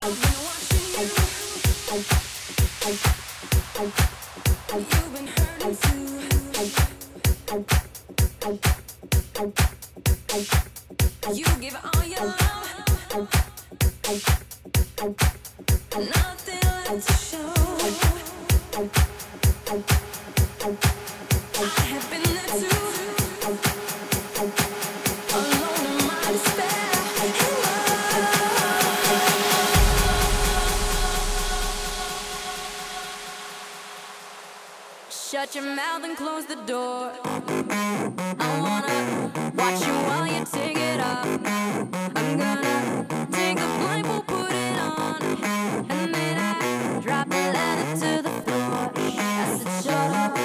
Shut your mouth and close the door. I wanna watch you while you take it off. I'm gonna take the blindfold, put it on, and then I drop the leather to the floor. I said, shut up.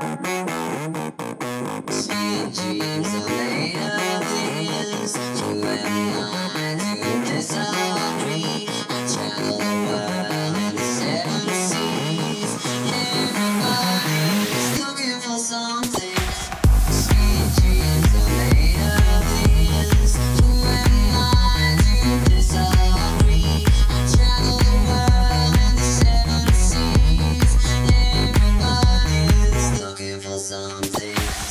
Sweet dreams are made of this. You and I do disagree. I travel the world in the 7 seas. Everybody's looking for something. Sweet dreams are made of this. You and I do disagree. I travel the world in the 7 seas. Everybody's looking for something.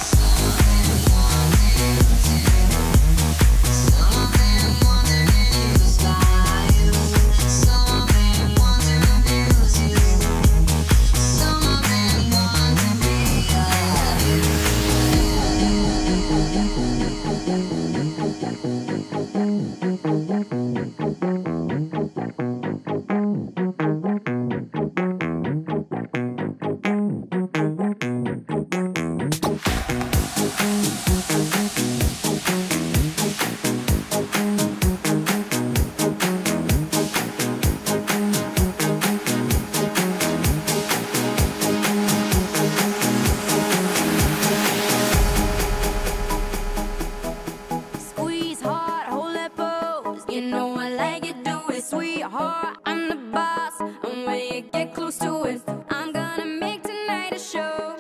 Sweetheart, I'm the boss, and when you get close to it, I'm gonna make tonight a show.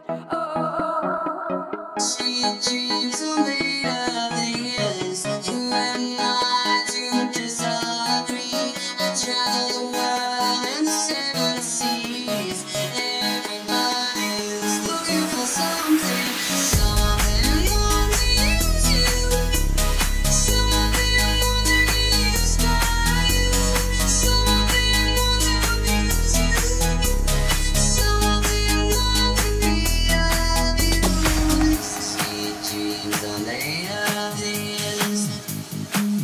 Oh. Sweet dreams are made of this. You and I do disagree. I travel the world in the 7 seas. Everybody's looking for something. Something more than you. Something more than you style. Something more than abuse you. Something more to be of you. Sweet dreams are made of this.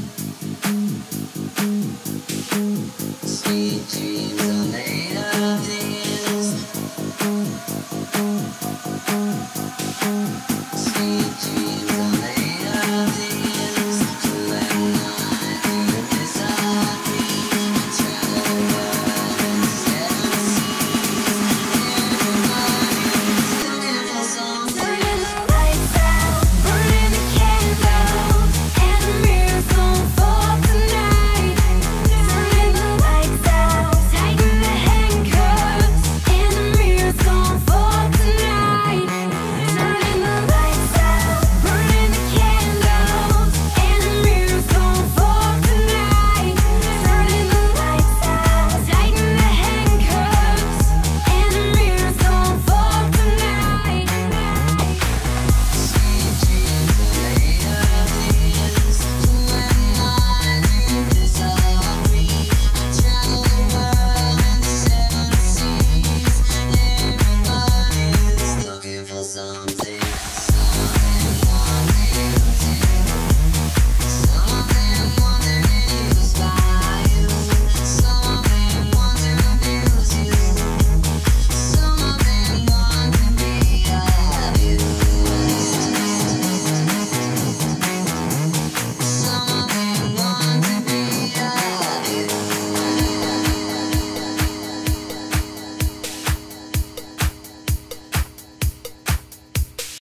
Sweet dreams are made of this.